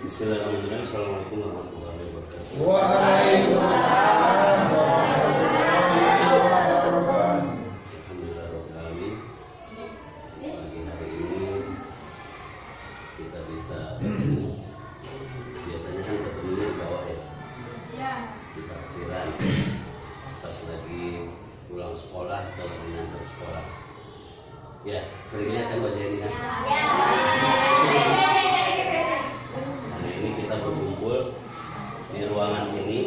Bismillahirrahmanirrahim. Assalamualaikum warahmatullahi wabarakatuh. Waalaikumsalam warahmatullahi wabarakatuh. Alhamdulillah rabbil alamin. Pagi hari ini kita bisa ketemu. Biasanya kan ketemunya di bawah ya. Di parkiran. Pas lagi pulang sekolah atau lagi ngantar sekolah. Ya, sering lihat kan wajah ini kan? Hari ini kita berkumpul di ruangan ini.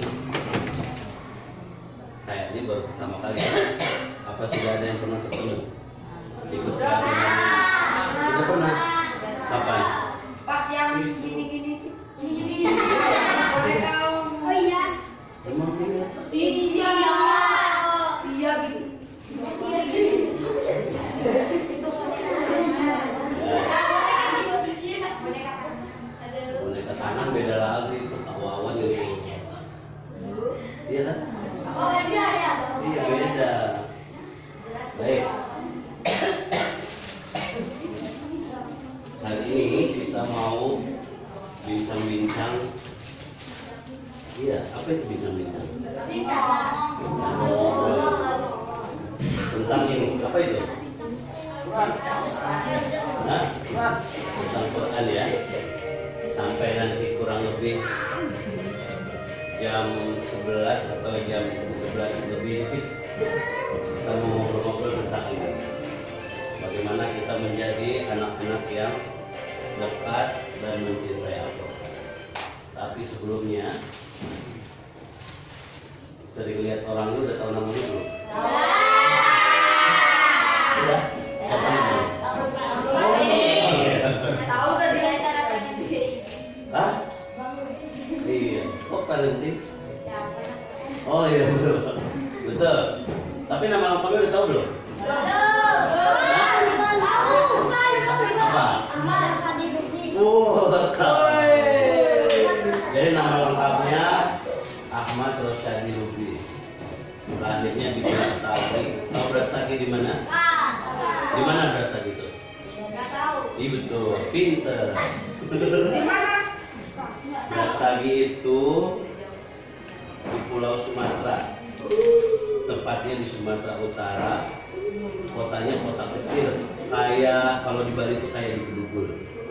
Kayaknya baru pertama kali. Apa sudah ada yang pernah ketemu? Ikut pelatihan? Sudah pernah? Kapan? Pas yang gini-gini. Oh iya. Emang ini? Iya. Iya gitu. Boneka tangan beda lagi itu kawan itu. Iya kan? Oh iya ya. Iya beda. Baik. Hari ini kita mau bincang-bincang. Iya, apa itu bincang-bincang? Tentang ini, apa itu? Nah, tentang Quran ya. Sampai nanti kurang lebih jam 11 atau jam 11 lebih kita mau ngobrol-ngobrol tentang ini. Bagaimana kita menjadi anak-anak yang dekat dan mencintai Al-Quran. Tapi sebelumnya sering lihat orangnya, udah tahu namanya belum? Udah? Siapa namanya? Tahu kan dia cara Hah? Iya. Kok parenting? Oh iya betul. Betul. Tapi nama lengkapnya udah tahu belum? Apa? Oh, tahu. Jadi nama lengkapnya Ahmad Rosyadi Lubis. Lahirnya di Brastagi. Tahu Brastagi di mana? Di mana Brastagi itu? Iya betul. Pinter. Brastagi itu di Pulau Sumatera. Tempatnya di Sumatera Utara. Kotanya kota kecil. Kayak kalau di Bali itu kayak di Bedugul.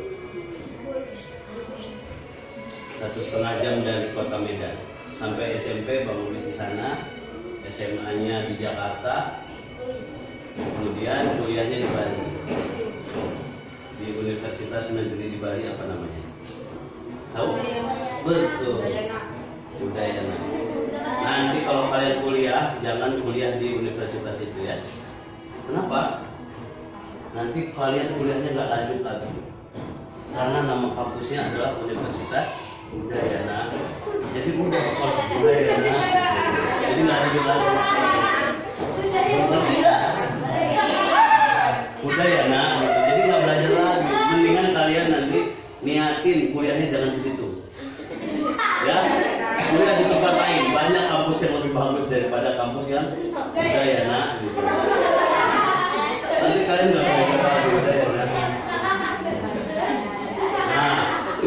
1,5 jam dari kota Medan. Sampai SMP Bang Lubis di sana. SMA-nya di Jakarta. Kemudian kuliahnya di Bali. Di Universitas Negeri di Bali, apa namanya? Tahu? Betul. Udayana. Nanti kalau kalian kuliah, jangan kuliah di universitas itu ya. Kenapa? Nanti kalian kuliahnya nggak lanjut lagi. Karena nama kampusnya adalah Universitas Udayana. Jadi udah sekolah Udayana. Jadi nggak lanjut lagi. Ngerti nggak? Udayana gitu. Jadi nggak belajar lagi. Mendingan kalian nanti niatin kuliahnya jangan di situ. Ya, kuliah di tempat lain. Banyak kampus yang lebih bagus daripada kampus yang Udayana gitu. Nanti kalian nggak belajar lagi Udayana. Nah,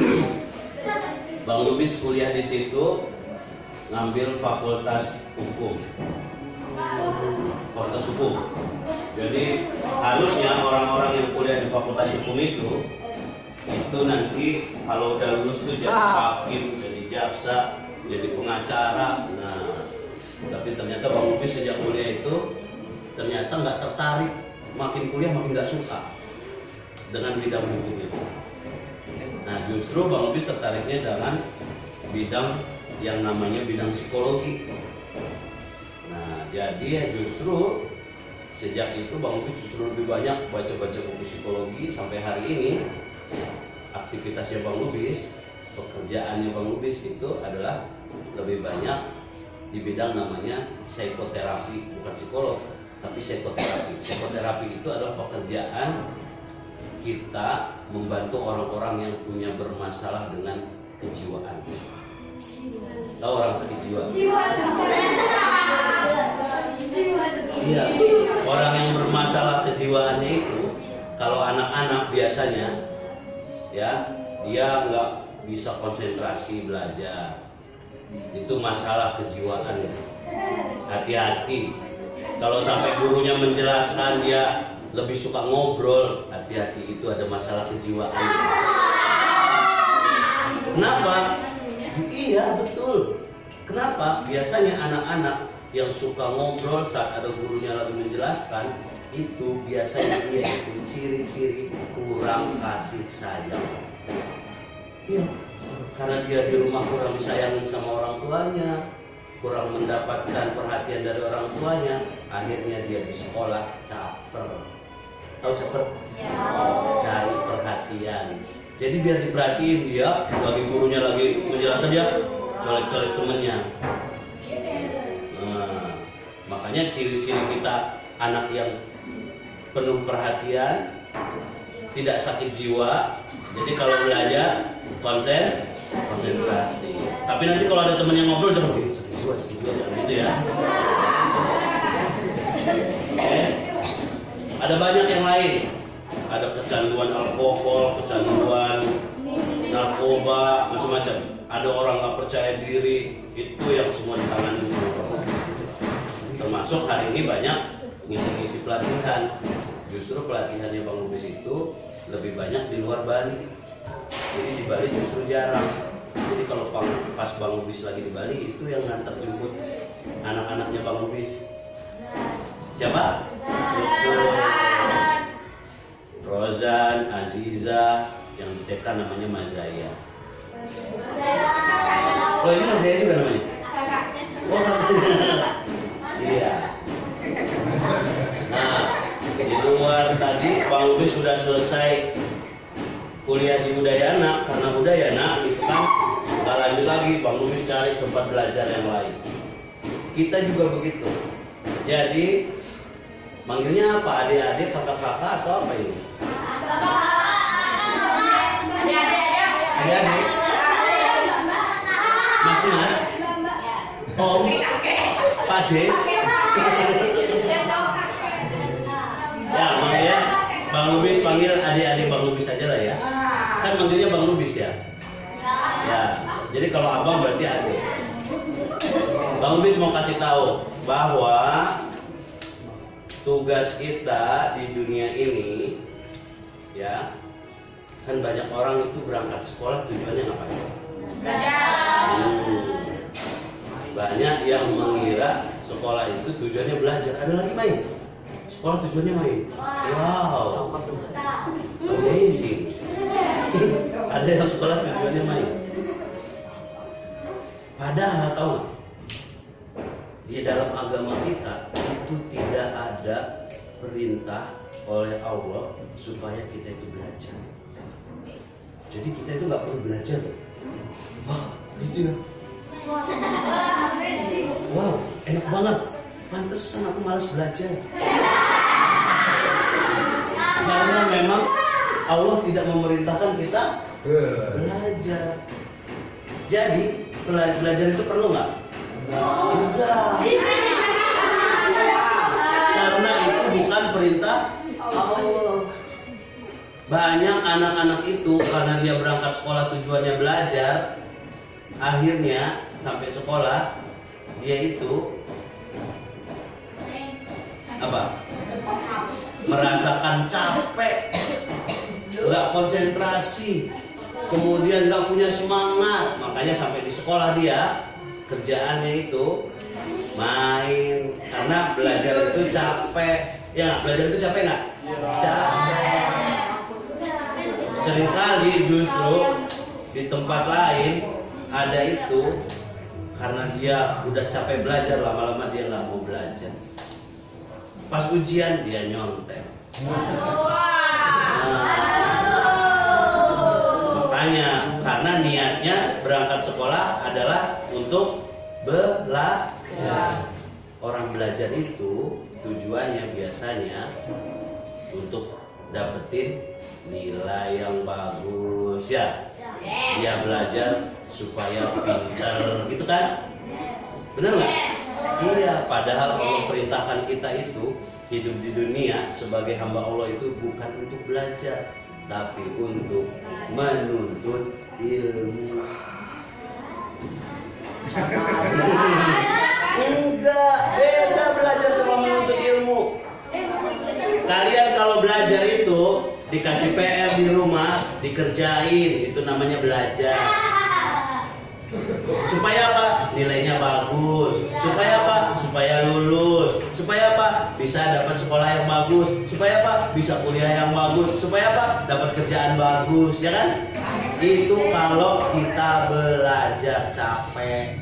Bang Lubis kuliah di situ, ngambil fakultas hukum. Fakultas hukum. Jadi harusnya orang-orang yang kuliah di fakultas hukum itu nanti kalau udah lulus tuh jadi hakim, jadi jaksa, jadi pengacara. Nah, tapi ternyata Bang Lubis sejak kuliah itu ternyata nggak tertarik, makin kuliah makin nggak suka dengan bidang hukum itu. Nah, justru Bang Lubis tertariknya dengan bidang yang namanya bidang psikologi. Nah, jadi ya justru sejak itu Bang Lubis justru lebih banyak baca-baca buku psikologi. Sampai hari ini aktivitasnya Bang Lubis, pekerjaannya Bang Lubis itu adalah lebih banyak di bidang namanya psikoterapi, bukan psikolog, tapi psikoterapi. Psikoterapi itu adalah pekerjaan kita membantu orang-orang yang punya bermasalah dengan kejiwaan. Tahu orang sakit jiwa? Iya, orang yang bermasalah kejiwaannya itu, kalau anak-anak biasanya ya dia bisa konsentrasi belajar. Itu masalah kejiwaan ya. Hati-hati. Kalau sampai gurunya menjelaskan dia lebih suka ngobrol, hati-hati, itu ada masalah kejiwaan. Kenapa? Iya, betul. Kenapa? Biasanya anak-anak yang suka ngobrol saat ada gurunya lagi menjelaskan, itu biasanya dia itu ciri-ciri kurang kasih sayang. Iya, karena dia di rumah kurang disayangin sama orang tuanya, kurang mendapatkan perhatian dari orang tuanya, akhirnya dia di sekolah caper. Tahu caper? Ya. Cari perhatian. Jadi biar diperhatiin, dia lagi gurunya lagi menjelaskan, dia colek-colek temennya. Nah, makanya ciri-ciri kita anak yang penuh perhatian, tidak sakit jiwa. Jadi kalau belajar konsentrasi. Tapi nanti kalau ada temen yang ngobrol jangan sakit jiwa jangan gitu ya. Oke. Ada banyak yang lain. Ada kecanduan alkohol, kecanduan narkoba, macam-macam. Ada orang nggak percaya diri, itu yang semua ditangani. Termasuk hari ini banyak ngisi-ngisi pelatihan. Justru pelatihannya Bang Lubis itu lebih banyak di luar Bali. Jadi di Bali justru jarang. Jadi kalau pas Bang Lubis lagi di Bali, itu yang ngantar jemput anak-anaknya Bang Lubis. Siapa? Rozan, Aziza, yang di TK namanya Mazaya. Oh ini Mazaya juga namanya? Oh, iya. Nah, di luar tadi Bang Lubis sudah selesai kuliah di Udayana. Karena Udayana itu kan nggak lanjut lagi, Bang Lubis cari tempat belajar yang lain. Kita juga begitu. Jadi manggilnya apa? Adik-adik, kakak-kakak atau apa ini? Adik-adik? Mas-mas? Om? Pakde? Ya, manggilnya Bang Lubis, panggil adik-adik Bang Lubis aja lah ya. Kan manggilnya Bang Lubis ya? Ya, jadi kalau abang berarti adik. Bang Lubis mau kasih tahu bahwa tugas kita di dunia ini, ya, kan banyak orang itu berangkat sekolah tujuannya ngapain? Banyak yang mengira sekolah itu tujuannya belajar. Ada lagi main. Sekolah tujuannya main. Wow, amazing. Ada yang sekolah tujuannya main. Padahal tahu nggak? Di dalam agama kita itu tidak ada perintah oleh Allah supaya kita itu belajar. Jadi kita itu nggak perlu belajar. Wah, gitu ya. Wow, enak banget. Pantesan aku malas belajar. Karena memang Allah tidak memerintahkan kita belajar. Jadi belajar itu perlu nggak? Enggak. Karena itu bukan perintah Allah. Banyak anak-anak itu karena dia berangkat sekolah tujuannya belajar, akhirnya sampai sekolah dia itu apa? Merasakan capek, nggak konsentrasi, kemudian nggak punya semangat. Makanya sampai di sekolah dia kerjaannya itu main, karena belajar itu capek. Ya, belajar itu capek nggak? Capek. Seringkali justru di tempat lain ada itu karena dia udah capek belajar, lama-lama dia nggak mau belajar. Pas ujian dia nyontek. Makanya karena niatnya berangkat sekolah adalah untuk belajar. Orang belajar itu tujuannya biasanya untuk dapetin nilai yang bagus ya. Dia belajar supaya pintar, gitu kan? Benar nggak? Iya, padahal Allah perintahkan kita itu hidup di dunia sebagai hamba Allah itu bukan untuk belajar, tapi untuk menuntut ilmu. Enggak, beda belajar sama menuntut ilmu. Kalian kalau belajar itu dikasih PR di rumah, dikerjain, itu namanya belajar. Supaya apa? Nilainya bagus. Supaya apa? Supaya lulus. Supaya apa? Bisa dapat sekolah yang bagus. Supaya apa? Bisa kuliah yang bagus. Supaya apa? Dapat kerjaan bagus, ya kan? Itu kalau kita belajar capek.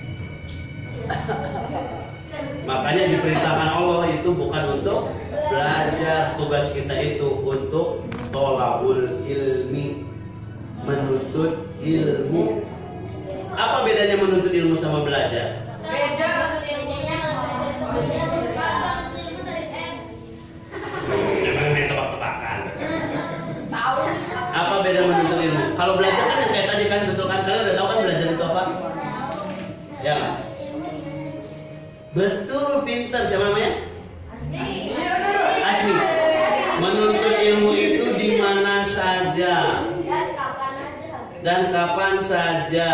Makanya diperintahkan Allah itu bukan untuk belajar, tugas kita itu untuk tholabul ilmi, menuntut ilmu. Apa bedanya menuntut ilmu sama belajar? Beda. Jangan main tebak-tebakan. Tahu. Apa beda menuntut ilmu? Kalau belajar kan yang kayak tadi kan, betul kan? Kalian udah tahu kan belajar itu apa? Ya nggak? Betul, pintar. Siapa namanya? Asmi. Menuntut ilmu itu di mana saja dan kapan saja.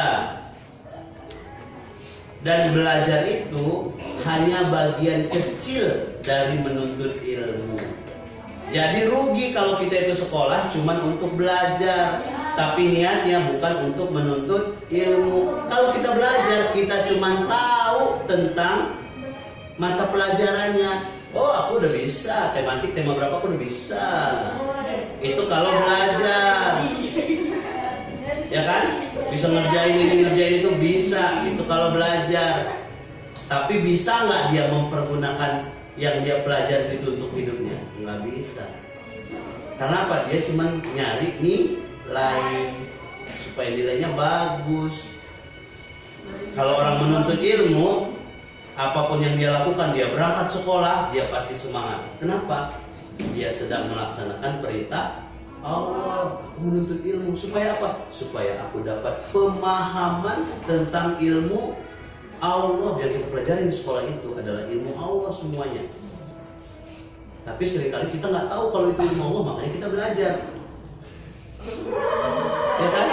Dan belajar itu hanya bagian kecil dari menuntut ilmu. Jadi rugi kalau kita itu sekolah cuman untuk belajar, tapi niatnya bukan untuk menuntut ilmu. Kalau kita belajar, kita cuman tahu tentang mata pelajarannya. Oh, aku udah bisa tematik, tema berapa aku udah bisa. Itu kalau belajar, ya kan? Bisa ngerjain ini, ngerjain itu bisa. Itu kalau belajar. Tapi bisa nggak dia mempergunakan yang dia pelajari itu untuk hidupnya? Nggak bisa. Karena apa? Dia cuma nyari nilai supaya nilainya bagus. Kalau orang menuntut ilmu, apapun yang dia lakukan, dia berangkat sekolah, dia pasti semangat. Kenapa? Dia sedang melaksanakan perintah Allah. Aku menuntut ilmu supaya apa? Supaya aku dapat pemahaman tentang ilmu Allah. Yang kita pelajari di sekolah itu adalah ilmu Allah semuanya. Tapi seringkali kita nggak tahu kalau itu ilmu Allah, makanya kita belajar. Ya kan?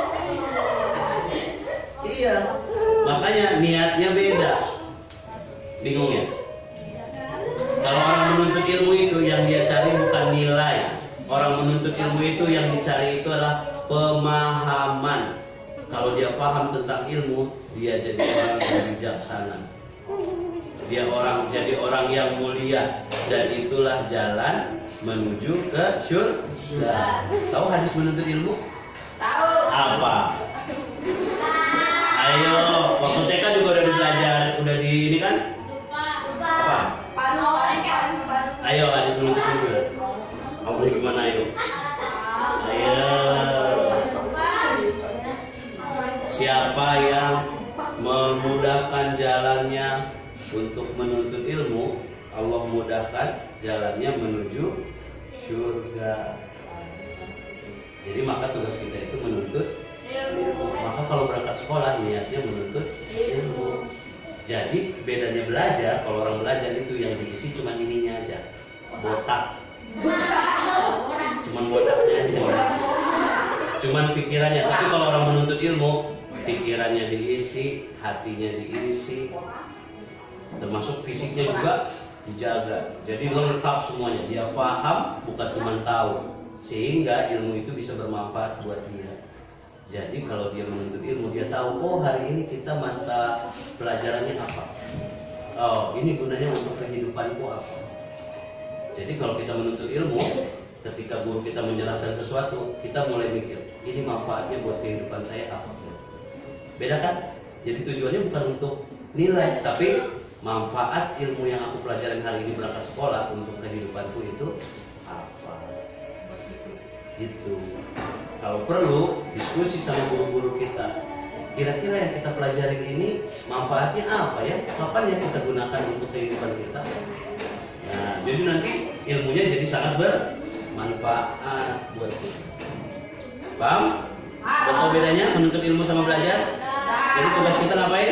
Iya. Makanya niatnya beda. Bingung ya? Kalau orang menuntut ilmu itu yang dia cari bukan nilai. Orang menuntut ilmu itu yang dicari itu adalah pemahaman. Kalau dia paham tentang ilmu, dia jadi orang yang bijaksana. Dia jadi orang yang mulia, dan itulah jalan menuju ke surga. Tahu hadis menuntut ilmu? Tahu. Apa? Ayo, waktu TK juga udah belajar, udah di ini kan? Apa? Panu. Ayo hadis menuntut ilmu. Kamu gimana ayo? Ayo. Siapa yang memudahkan jalannya untuk menuntut ilmu, Allah mudahkan jalannya menuju surga. Jadi maka tugas kita itu menuntut ilmu. Maka kalau berangkat sekolah niatnya menuntut ilmu. Jadi bedanya belajar, kalau orang belajar itu yang diisi cuma ininya aja, botak. Cuman botaknya aja, cuman pikirannya. Tapi kalau orang menuntut ilmu, pikirannya diisi, hatinya diisi, termasuk fisiknya juga dijaga. Jadi lengkap semuanya. Dia paham, bukan cuma tahu, sehingga ilmu itu bisa bermanfaat buat dia. Jadi kalau dia menuntut ilmu, dia tahu, oh hari ini kita mata pelajarannya apa, oh ini gunanya untuk kehidupanku apa. Jadi kalau kita menuntut ilmu, ketika guru kita menjelaskan sesuatu, kita mulai mikir, ini manfaatnya buat kehidupan saya apa. Beda kan? Jadi tujuannya bukan untuk nilai, tapi manfaat ilmu yang aku pelajarin hari ini berangkat sekolah untuk kehidupanku itu apa. Gitu. Kalau perlu diskusi sama guru-guru kita, kira-kira yang kita pelajarin ini manfaatnya apa ya? Kapan yang kita gunakan untuk kehidupan kita? Nah, jadi nanti ilmunya jadi sangat bermanfaat buat kita. Paham? Betul bedanya menuntut ilmu sama belajar? Jadi tugas kita ngapain?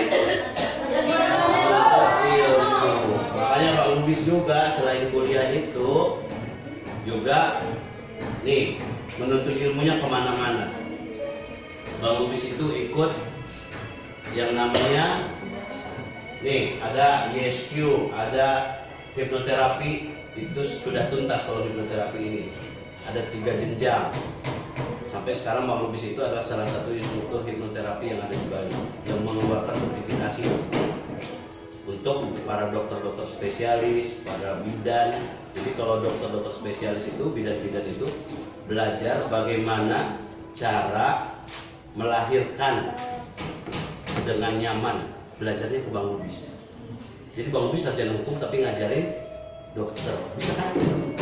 Ilmu. Makanya Pak Lubis juga selain kuliah itu juga nih menuntut ilmunya kemana-mana. Bang Lubis itu ikut yang namanya nih, ada YSQ, ada hipnoterapi, itu sudah tuntas kalau hipnoterapi ini. Ada 3 jenjang. Sampai sekarang Bang Lubis itu adalah salah satu instruktur hipnoterapi yang ada di Bali yang mengeluarkan sertifikasi untuk para dokter-dokter spesialis, para bidan. Jadi kalau dokter-dokter spesialis itu, bidan-bidan itu belajar bagaimana cara melahirkan dengan nyaman. Belajarnya ke Bang Lubis. Jadi Bang Lubis sarjana hukum tapi ngajarin dokter. Bisa kan?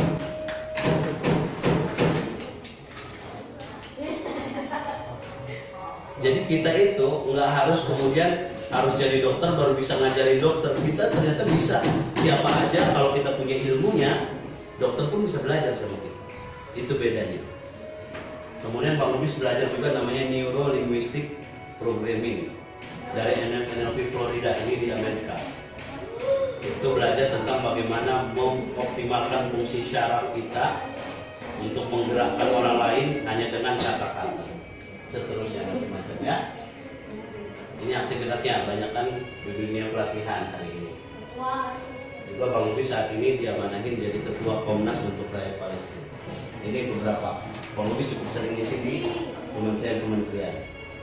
Jadi kita itu nggak harus kemudian harus jadi dokter baru bisa ngajarin dokter. Kita ternyata bisa, siapa aja kalau kita punya ilmunya, dokter pun bisa belajar sama kita. Itu bedanya. Kemudian Bang Lubis belajar juga namanya Neuro Linguistic Programming dari NLP Florida ini di Amerika. Itu belajar tentang bagaimana mengoptimalkan fungsi syaraf kita untuk menggerakkan orang lain hanya dengan kata-kata. Seterusnya macam-macam ya. Ini aktivitasnya banyak kan di dunia pelatihan hari ini. Juga Bang Lubis saat ini diamanahin jadi ketua Komnas untuk Rakyat Palestina. Ini beberapa. Bang Lubis cukup sering di sini kementerian-kementerian.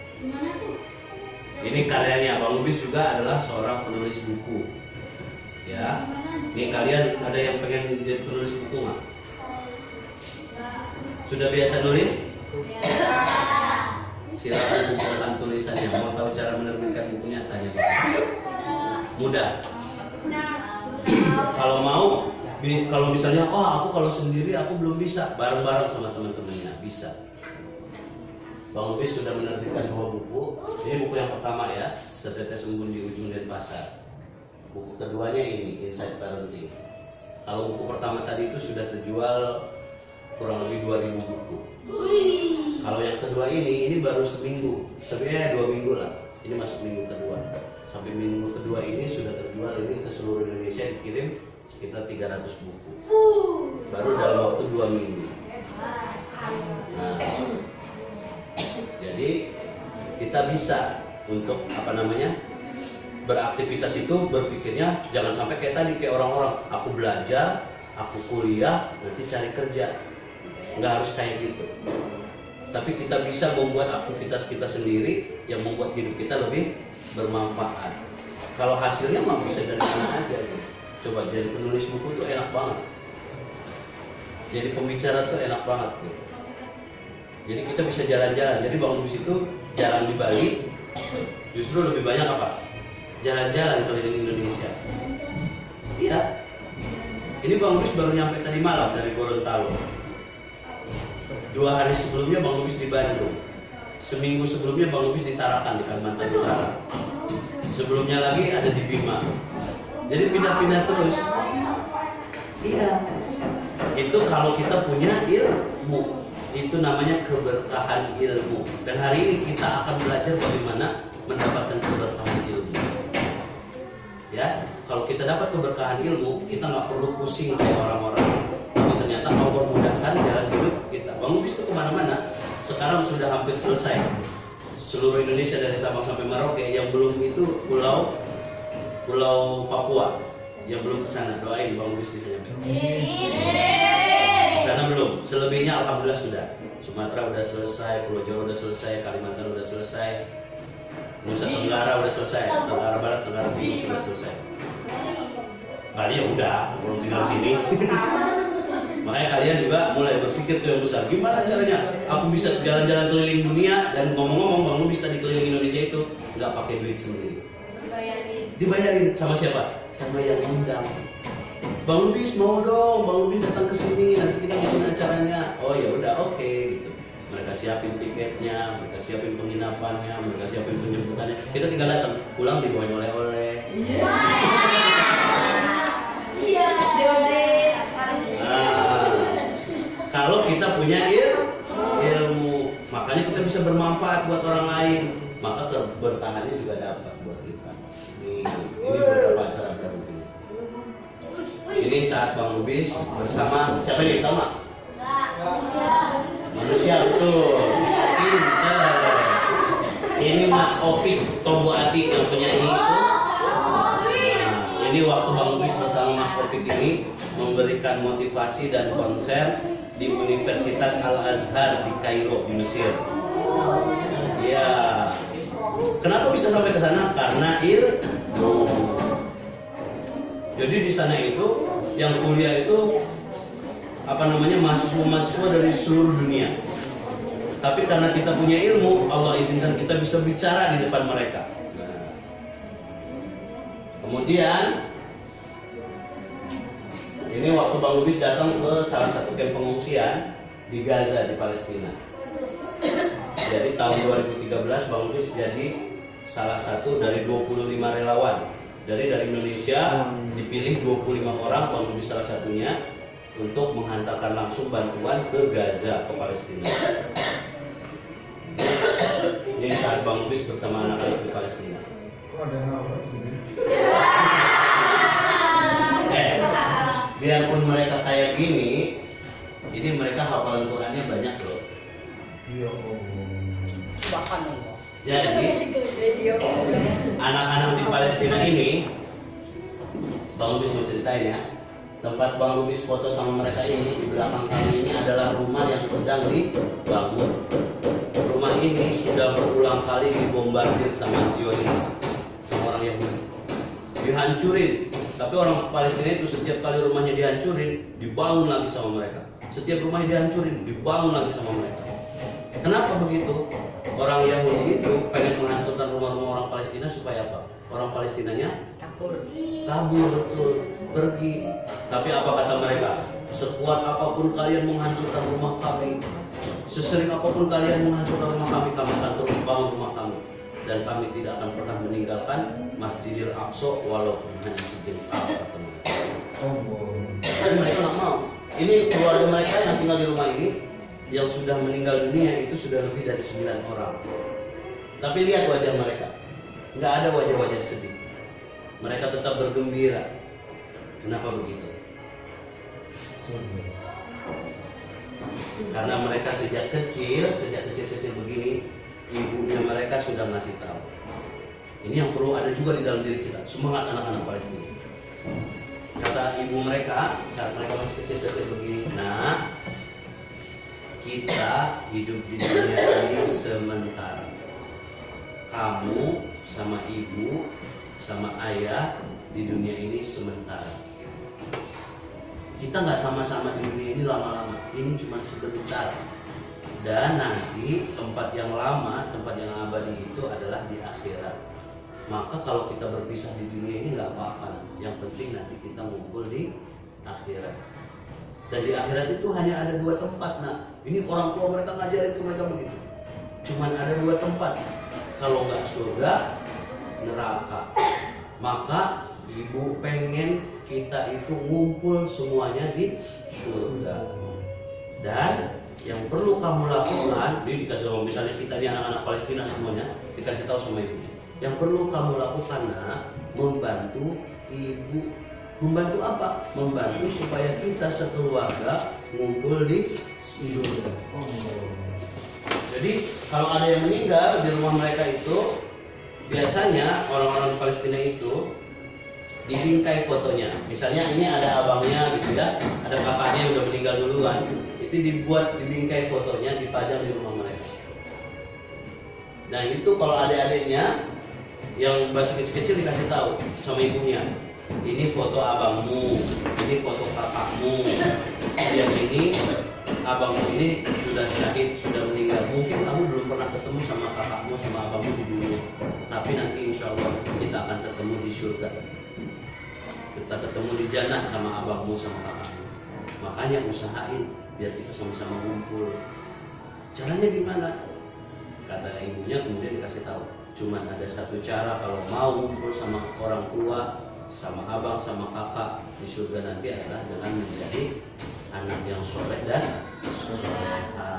Ini karyanya. Bang Lubis juga adalah seorang penulis buku. Ya. Ini kalian ada yang pengen jadi penulis buku nggak? Sudah biasa nulis? Silakan kumpulkan tulisannya. Mau tahu cara menerbitkan bukunya? Tanya Bang. Mudah. Kalau mau, kalau misalnya, oh aku kalau sendiri aku belum bisa, bareng-bareng sama teman-temannya bisa. Bang Lubis sudah menerbitkan 2 buku. Ini buku yang pertama ya, Setetes Embun di Ujung Denpasar. Buku keduanya ini, Insight Parenting. Kalau buku pertama tadi itu sudah terjual kurang lebih 2000 buku. Kalau yang kedua ini baru seminggu, sebenarnya 2 minggu lah. Ini masuk minggu kedua. Sampai minggu kedua ini sudah terjual ini ke seluruh Indonesia, dikirim sekitar 300 buku. Baru dalam waktu 2 minggu. Nah, jadi kita bisa untuk beraktivitas itu berpikirnya jangan sampai kayak tadi kayak orang-orang aku belajar, aku kuliah, nanti cari kerja. Nggak harus kayak gitu. Tapi kita bisa membuat aktivitas kita sendiri yang membuat hidup kita lebih bermanfaat. Kalau hasilnya mah bisa dari mana aja. Coba jadi penulis buku tuh enak banget. Jadi pembicara tuh enak banget. Jadi kita bisa jalan-jalan. Jadi Bang Lubis itu jalan di Bali justru lebih banyak apa? Jalan-jalan keliling Indonesia. Iya. Ini Bang Lubis baru nyampe tadi malam dari Gorontalo. 2 hari sebelumnya Bang Lubis di Bandung. Seminggu sebelumnya Bang Lubis di Tarakan di Kalimantan Utara. Sebelumnya lagi ada di Bima. Jadi pindah-pindah terus. Iya. Itu kalau kita punya ilmu, itu namanya keberkahan ilmu. Dan hari ini kita akan belajar bagaimana mendapatkan keberkahan ilmu. Ya, kalau kita dapat keberkahan ilmu, kita nggak perlu pusing kayak orang-orang. Tapi ternyata Allah mudahkan jalan hidup kita. Bang Lubis itu kemana-mana. Sekarang sudah hampir selesai. Seluruh Indonesia dari Sabang sampai Merauke. Yang belum itu Pulau Papua. Yang belum ke sana, doain Bang Lubis bisa nyampe. Di sana belum. Selebihnya alhamdulillah sudah. Sumatera udah selesai, Pulau Jawa udah selesai, Kalimantan udah selesai, Nusa Tenggara udah selesai, Tenggara Barat, Tenggara Timur sudah selesai. Bali ya udah, belum tinggal sini. Makanya kalian juga mulai berpikir tuh yang besar. Gimana caranya? Aku bisa jalan-jalan keliling dunia dan ngomong-ngomong Bang Lubis tadi keliling Indonesia itu nggak pakai duit sendiri. Dibayarin sama siapa? Sama yang undang. Bang Lubis mau dong, Bang Lubis datang ke sini, nanti kita bikin acaranya. Oh ya udah, oke gitu. Mereka siapin tiketnya, mereka siapin penginapannya, mereka siapin penjemputannya. Kita tinggal datang, pulang dibawain oleh-oleh. Iya. Kalau kita punya ilmu, makanya kita bisa bermanfaat buat orang lain, maka keberkahannya juga dapat buat kita. Ini beberapa acara berikutnya. Ini saat Bang Lubis bersama siapa nih? Tahu nggak? Manusia betul. Pintar. Ini Mas Opik Tombo Ati yang penyanyi itu. Ini waktu Bang Lubis bersama Mas Opik ini memberikan motivasi dan konser di Universitas Al-Azhar di Kairo di Mesir. Ya, kenapa bisa sampai ke sana? Karena ilmu. Jadi di sana itu yang kuliah itu mahasiswa dari seluruh dunia. Tapi karena kita punya ilmu, Allah izinkan kita bisa bicara di depan mereka. Nah. Kemudian ini waktu Bang Lubis datang ke salah satu kamp pengungsian di Gaza di Palestina. Jadi tahun 2013 Bang Lubis jadi salah satu dari 25 relawan. Dari Indonesia dipilih 25 orang, Bang Lubis salah satunya, untuk menghantarkan langsung bantuan ke Gaza, ke Palestina. Ini saat Bang Lubis bersama anak-anak di Palestina. Kok ada nama sini? Biarpun mereka kayak gini, ini mereka hafalan Qurannya banyak loh. Iya. Subhanallah. Jadi anak-anak di Palestina ini, Bang Lubis mau ceritain ya. Tempat Bang Lubis foto sama mereka ini, di belakang kami ini adalah rumah yang sedang dibangun. Rumah ini sudah berulang kali dibombardir sama Zionis, sama orang Yahudi. Dihancurin. Tapi orang Palestina itu setiap kali rumahnya dihancurin, dibangun lagi sama mereka. Setiap rumahnya dihancurin, dibangun lagi sama mereka. Kenapa begitu? Orang Yahudi itu pengen menghancurkan rumah-rumah orang Palestina supaya apa? Orang Palestinanya kabur betul, pergi. Tapi apa kata mereka? Sekuat apapun kalian menghancurkan rumah kami, sesering apapun kalian menghancurkan rumah kami, kami akan terus bangun rumah kami. Dan kami tidak akan pernah meninggalkan Masjidil Aqsa walaupun hanya sejengkal, kata mereka. Dan mereka nggak mau. Ini keluarga mereka yang tinggal di rumah ini, yang sudah meninggal dunia itu sudah lebih dari 9 orang. Tapi lihat wajah mereka, nggak ada wajah-wajah sedih. Mereka tetap bergembira. Kenapa begitu? Karena mereka sejak kecil begini, ibunya mereka sudah ngasih tahu. Ini yang perlu ada juga di dalam diri kita, semangat anak-anak Palestina. Kata ibu mereka saat mereka masih kecil begini, nah, kita hidup di dunia ini sementara. Kamu sama ibu sama ayah di dunia ini sementara. Kita nggak sama-sama di dunia ini lama-lama. Ini cuma sebentar. Dan nanti tempat yang lama, tempat yang abadi itu adalah di akhirat. Maka kalau kita berpisah di dunia ini nggak apa-apa. Yang penting nanti kita ngumpul di akhirat. Dan di akhirat itu hanya ada 2 tempat. Nah, ini orang tua mereka ngajarin ke mereka begitu. Cuman ada 2 tempat. Kalau nggak surga, neraka. Maka ibu pengen kita itu ngumpul semuanya di surga. Dan yang perlu kamu lakukan, ini dikasih tahu, misalnya kita ini anak-anak Palestina semuanya, dikasih tahu sama ibunya. Yang perlu kamu lakukan, membantu ibu. Membantu apa? Membantu supaya kita sekeluarga ngumpul di surga. Jadi kalau ada yang meninggal di rumah mereka itu, biasanya orang-orang Palestina itu dibingkai fotonya. Misalnya ini ada abangnya gitu ya, ada kakaknya yang udah meninggal duluan, itu dibuat dibingkai fotonya, dipajang di rumah mereka. Nah itu kalau adik-adiknya yang masih kecil-kecil dikasih tahu sama ibunya, ini foto abangmu, ini foto kakakmu, yang ini abangmu ini sudah syahid, sudah meninggal. Mungkin kamu belum pernah ketemu sama kakakmu, sama abangmu di dunia, tapi nanti insya Allah kita akan ketemu di surga. Kita ketemu di jannah sama abangmu, sama kakakmu. Makanya usahain biar kita sama-sama ngumpul. Caranya gimana? Kata ibunya kemudian dikasih tahu, cuman ada satu cara kalau mau ngumpul sama orang tua, sama abang, sama kakak di surga nanti adalah dengan menjadi anak yang soleh dan soleha.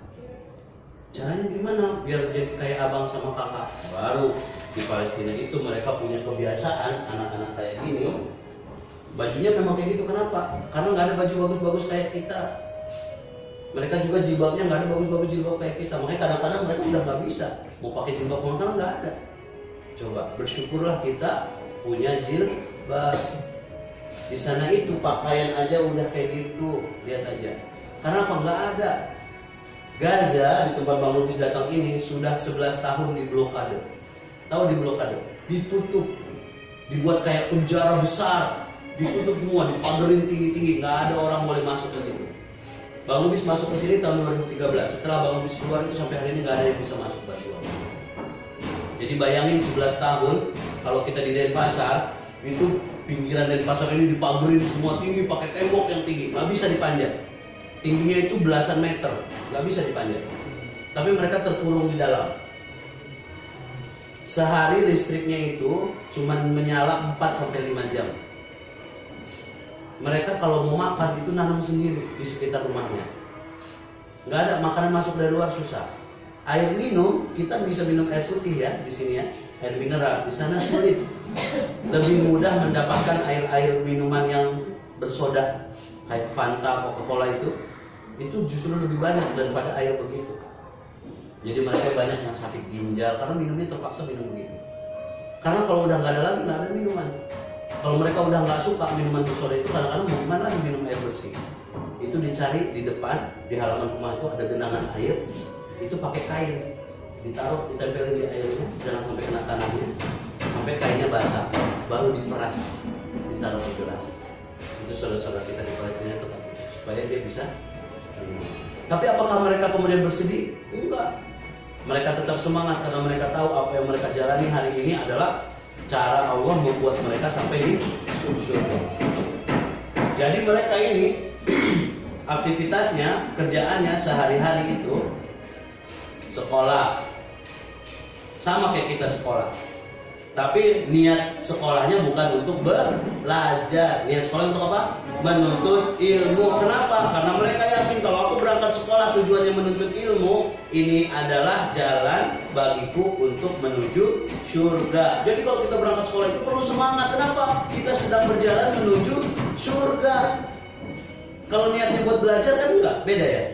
Caranya gimana? Biar jadi kayak abang sama kakak. Baru di Palestina itu mereka punya kebiasaan anak-anak kayak gini. Bajunya memang kayak gitu. Kenapa? Karena nggak ada baju bagus-bagus kayak kita. Mereka juga jilbabnya nggak ada bagus-bagus jilbab kayak kita. Makanya kadang-kadang mereka udah nggak bisa mau pakai jilbab karena nggak ada. Coba bersyukurlah kita punya jilbab. Di sana itu pakaian aja udah kayak gitu, lihat aja. Karena apa? Nggak ada. Gaza di tempat Bang Lukis datang ini sudah 11 tahun di blokade. Tahu di blokade? Ditutup, dibuat kayak penjara besar, ditutup semua, dipagerin tinggi-tinggi, nggak ada orang boleh masuk ke situ. Bang Lukis masuk ke sini tahun 2013. Setelah Bang Lukis keluar itu sampai hari ini nggak ada yang bisa masuk bantuan. Jadi bayangin 11 tahun kalau kita di Denpasar itu pinggiran Denpasar ini dipagerin semua tinggi pakai tembok yang tinggi, nggak bisa dipanjat. Tingginya itu belasan meter, nggak bisa dipanjat. Tapi mereka terkurung di dalam. Sehari listriknya itu cuma menyala 4-5 jam. Mereka kalau mau makan itu nanam sendiri di sekitar rumahnya. Nggak ada makanan masuk dari luar, susah. Air minum kita bisa minum air putih ya di sini ya, air mineral. Di sana sulit. Lebih mudah mendapatkan air minuman yang bersoda kayak Fanta, Coca-Cola itu justru lebih banyak daripada air begitu. Jadi mereka banyak yang sakit ginjal karena minumnya terpaksa minum begitu. Karena kalau udah nggak ada lagi nggak ada minuman. Kalau mereka udah nggak suka minuman bersoda itu, kadang-kadang mau kemana lagi minum air bersih. Itu dicari di depan, di halaman rumah itu ada genangan air, itu pakai kain, ditaruh, ditempelin di airnya, jangan sampai kena tanahnya, sampai kainnya basah, baru diperas, ditaruh di gelas. Itu saudara-saudara kita di Palestina itu supaya dia bisa. Tapi apakah mereka kemudian bersedih? Enggak. Mereka tetap semangat karena mereka tahu apa yang mereka jalani hari ini adalah cara Allah membuat mereka sampai di surga. Jadi mereka ini aktivitasnya, kerjaannya sehari-hari itu sekolah. Sama kayak kita sekolah. Tapi niat sekolahnya bukan untuk belajar. Niat sekolah untuk apa? Menuntut ilmu. Kenapa? Karena mereka yakin kalau aku berangkat sekolah tujuannya menuntut ilmu, ini adalah jalan bagiku untuk menuju surga. Jadi kalau kita berangkat sekolah itu perlu semangat. Kenapa? Kita sedang berjalan menuju surga. Kalau niatnya buat belajar kan enggak, beda ya.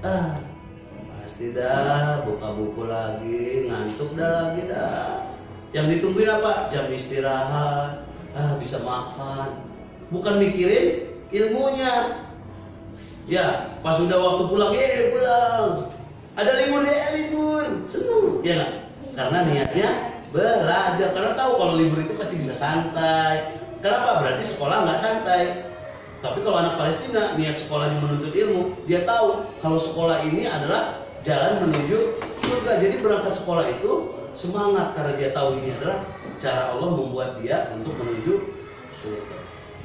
Pasti dah buka buku lagi, ngantuk dah lagi dah. Yang ditungguin apa? Jam istirahat, bisa makan. Bukan mikirin ilmunya. Ya, pas udah waktu pulang, pulang. Ada libur libur, seneng, ya nggak? Karena niatnya belajar. Karena tahu kalau libur itu pasti bisa santai. Kenapa? Berarti sekolah nggak santai. Tapi kalau anak Palestina niat sekolahnya menuntut ilmu, dia tahu kalau sekolah ini adalah jalan menuju surga. Jadi berangkat sekolah itu semangat karena dia tahu ini adalah cara Allah membuat dia untuk menuju surga.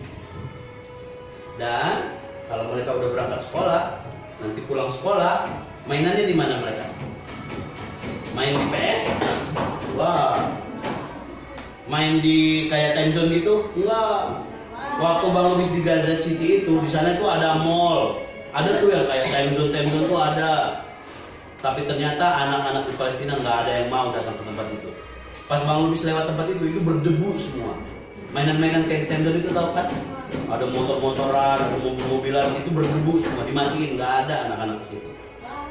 Dan kalau mereka udah berangkat sekolah, nanti pulang sekolah, mainannya di mana mereka? Main di PS? Wah. Main di kayak time zone gitu? Enggak. Waktu Bang Lukis di Gaza City itu, di sana itu ada mall. Ada tuh yang kayak time zone tuh ada. Tapi ternyata anak-anak di Palestina nggak ada yang mau datang ke tempat itu. Pas Bang Lukis lewat tempat itu berdebu semua. Mainan-mainan kayak di time zone itu tahu kan? Ada motor-motoran, ada mobil-mobilan, itu berdebu semua, dimatiin, nggak ada anak-anak di situ.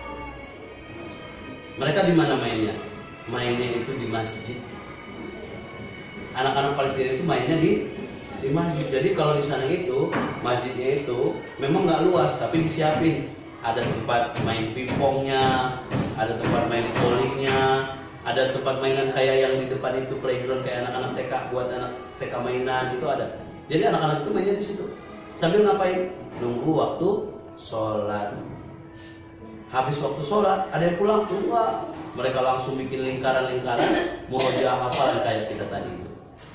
Mereka di mana mainnya? Mainnya itu di masjid. Anak-anak Palestina itu mainnya di masjid. Jadi kalau di sana itu masjidnya itu memang nggak luas, tapi disiapin. Ada tempat main pingpongnya, ada tempat main voleynya, ada tempat mainan kayak yang di depan itu playground kayak anak-anak TK, buat anak TK mainan itu ada. Jadi anak-anak itu mainnya di situ. Sambil ngapain? Nunggu waktu sholat. Habis waktu sholat, ada yang pulang? Enggak. Mereka langsung bikin lingkaran-lingkaran, mau dia hafalan kayak kita tadi itu.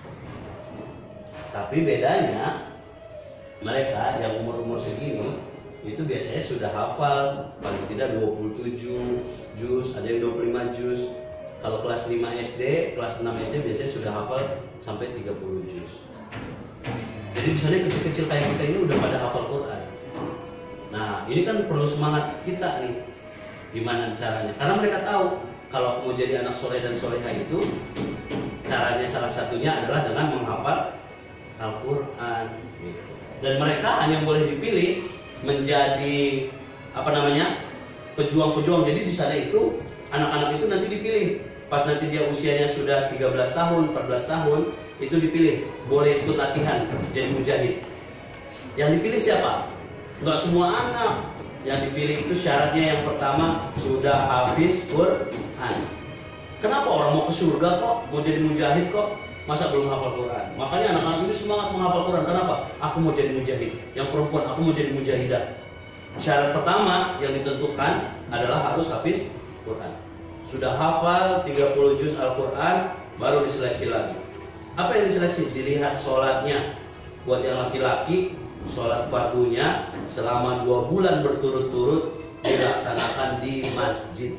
Tapi bedanya mereka yang umur-umur segini itu biasanya sudah hafal paling tidak 27 juz, ada yang 25 juz. Kalau kelas 5 SD, kelas 6 SD biasanya sudah hafal sampai 30 juz. Jadi di sana kecil-kecil kayak kita ini udah pada hafal Quran. Nah, ini kan perlu semangat kita nih. Gimana caranya? Karena mereka tahu kalau mau jadi anak soleh dan soleha itu caranya salah satunya adalah dengan menghafal Al-Quran. Dan mereka hanya boleh dipilih menjadi apa namanya, pejuang-pejuang. Jadi di sana itu anak-anak itu nanti dipilih. Pas nanti dia usianya sudah 13 tahun, 14 tahun, itu dipilih boleh ikut latihan jadi mujahid. Yang dipilih siapa? Enggak semua anak. Yang dipilih itu syaratnya yang pertama sudah hafiz Quran. Kenapa orang mau ke surga kok, mau jadi mujahid kok, masa belum hafal Quran? Makanya anak-anak ini semangat menghafal Quran. Kenapa? Aku mau jadi mujahid. Yang perempuan, aku mau jadi mujahidah. Syarat pertama yang ditentukan adalah harus hafiz Quran. Sudah hafal 30 juz Al-Quran, baru diseleksi lagi. Apa yang diseleksi? Dilihat sholatnya. Buat yang laki-laki, sholat fardunya selama 2 bulan berturut-turut dilaksanakan di masjid.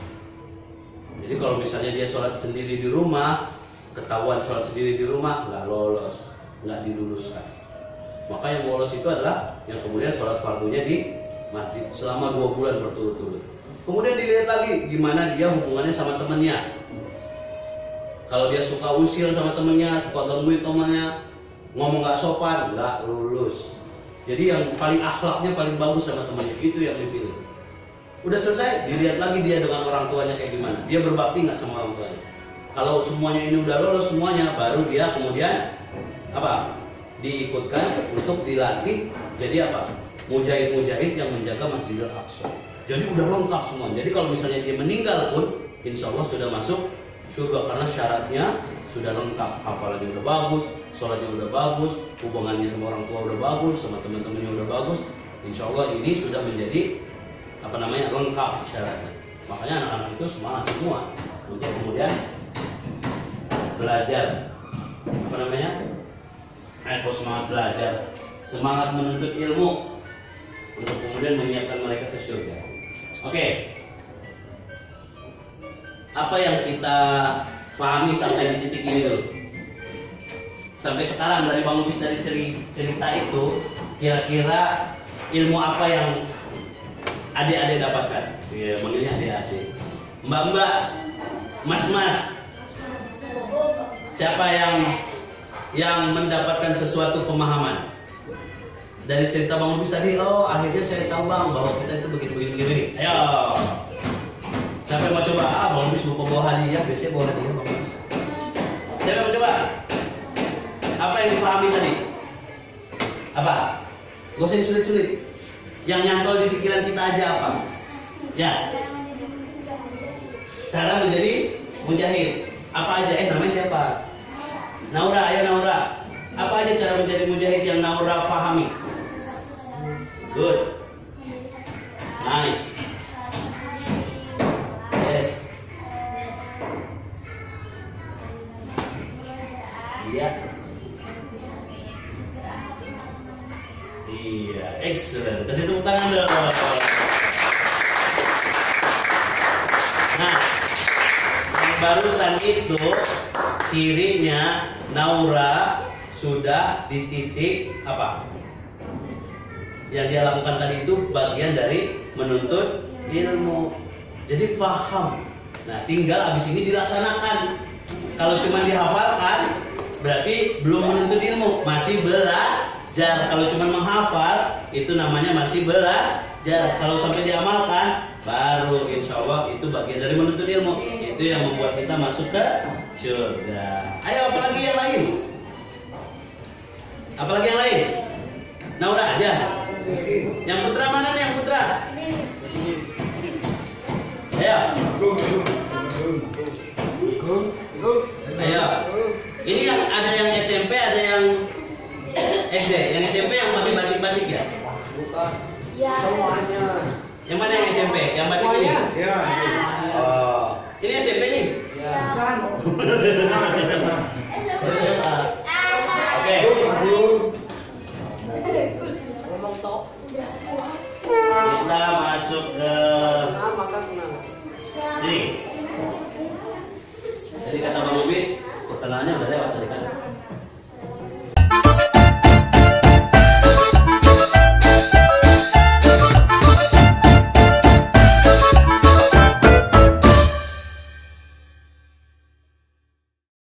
Jadi kalau misalnya dia sholat sendiri di rumah, ketahuan sholat sendiri di rumah, nggak lolos, nggak diluluskan. Maka yang lolos itu adalah yang kemudian sholat fardunya di masjid selama 2 bulan berturut-turut. Kemudian dilihat lagi gimana dia hubungannya sama temannya. Kalau dia suka usil sama temannya, suka gangguin temannya, ngomong nggak sopan, nggak lulus. Jadi yang paling akhlaknya paling bagus sama temannya, itu yang dipilih. Udah selesai, dilihat lagi dia dengan orang tuanya kayak gimana. Dia berbakti nggak sama orang tuanya. Kalau semuanya ini udah lolos semuanya, baru dia kemudian apa? Diikutkan untuk dilatih jadi apa? Mujahid-mujahid yang menjaga Masjidil Aqsa. Jadi udah lengkap semua. Jadi kalau misalnya dia meninggal pun, insya Allah sudah masuk surga karena syaratnya sudah lengkap. Hafalannya udah bagus, sholatnya udah bagus, hubungannya sama orang tua udah bagus, sama teman-temannya udah bagus. Insya Allah ini sudah menjadi apa namanya, lengkap syaratnya. Makanya anak-anak itu semangat semua untuk kemudian belajar. Apa namanya? Semangat belajar, semangat menuntut ilmu untuk kemudian menyiapkan mereka ke surga. Oke. Apa yang kita pahami sampai di titik ini dulu? Sampai sekarang dari Bang Lubis, dari cerita itu, kira-kira ilmu apa yang adik-adik dapatkan? Ya, manggilnya adik-adik. Mbak-mbak, mas-mas. Siapa yang mendapatkan sesuatu pemahaman? Dari cerita Bang Lubis tadi, oh akhirnya saya tahu Bang bahwa kita itu begini. Ayo. Siapa yang mau coba? Bang Lubis lupa bawa hadiah, biasanya bawa hadiah Bang Lubis. Siapa yang mau coba? Apa yang dipahami tadi? Apa? Gak usah sulit-sulit. Yang nyantol di pikiran kita aja apa? Ya. Cara menjadi mujahid. Apa aja? Namanya siapa? Naura, ayo Naura. Apa aja cara menjadi mujahid yang Naura pahami? Good. Nice. Yes. Iya. Iya, excellent. Kasih tepuk tangan dong. Nah, yang barusan itu cirinya Naura sudah di titik apa? Yang dia lakukan tadi itu bagian dari menuntut ilmu. Jadi faham. Nah, tinggal abis ini dilaksanakan. Kalau cuma dihafalkan, berarti belum menuntut ilmu, masih belajar. Kalau cuma menghafal, itu namanya masih belajar. Kalau sampai diamalkan, baru insya Allah itu bagian dari menuntut ilmu. Itu yang membuat kita masuk ke surga. Ayo, apalagi yang lain? Apalagi yang lain? Naura aja. Yang putra mana nih, yang putra? Ayo. Ayo. Ini yang ada yang SMP, ada yang SD. Yang SMP yang pakai batik-batik ya? Bukan. Ya. Semuanya. Yang mana yang SMP? Yang batik ini? Ya. Oh. Ini SMP nih? Ya. SMA. Oke. Ngomong tok. Kita masuk ke sini. Jadi kata Bang Lubis, perkenalannya udah lewat tadi kan?